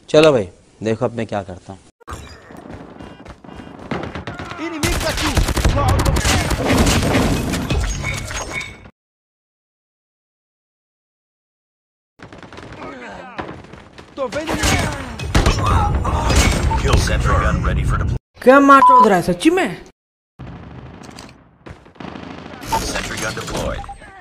चलो भाई देखो अब मैं क्या करता हूँ। क्या मार चौध रहा है सच्ची में? Sentry gun deployed.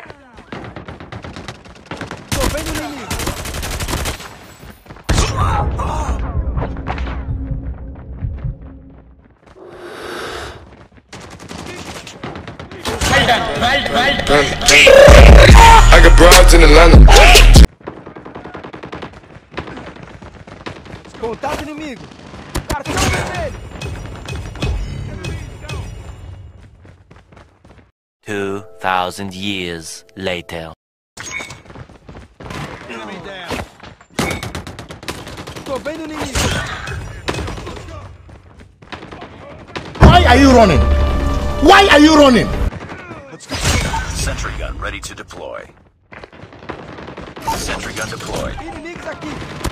Well done. I got broads in Atlanta. Contato inimigo. Cartão vermelho. 2,000 years later. Enemy down. Tô vendo inimigo. Why are you running? Why are you running? Sentry gun ready to deploy. Sentry gun deployed. Inimigos aqui.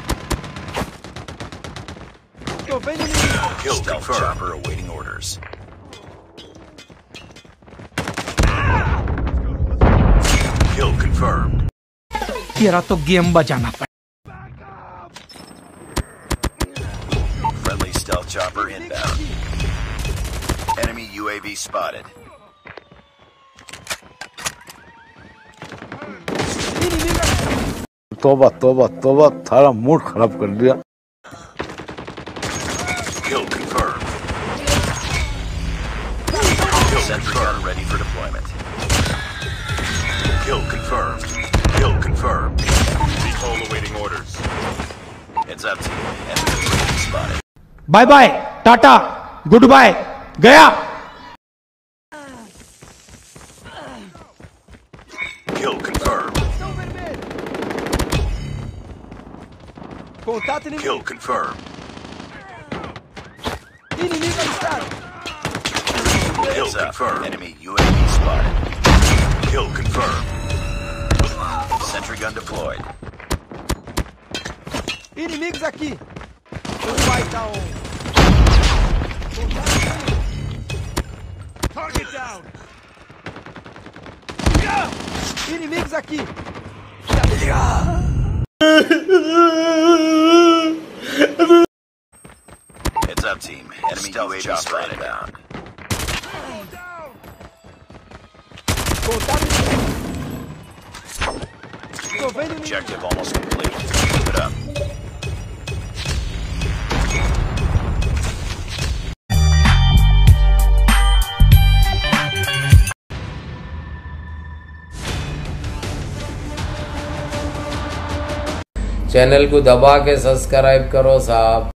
Tô vendo inimigo. Kill confirmed. Chopper awaiting orders. Kill confirmed. तेरा तो game बजाना पड़ेगा। Friendly stealth chopper inbound. Enemy UAV spotted. तोबा तोबा तोबा थारा mood खराब कर दिया। Kill confirmed. Sentry gun ready for deployment. Kill confirmed. Kill confirmed. Recall awaiting orders. It's up to you. Enemy UAV spotted. Bye bye tata goodbye गया। Kill confirmed. Contato inimigo. Kill confirmed. Inimigo avistado. Kill confirmed. Enemy UAV spotted. Kill confirmed. Sentry gun deployed. Inimigos aqui. Não vai dar um. Target down. Inimigos aqui. Heads up, team. Enemy UAV spotted. Down. Contato inimigo. Tô vendo inimigo. Objective almost complete. Keep it up. Channel को दबा के subscribe करो साहब।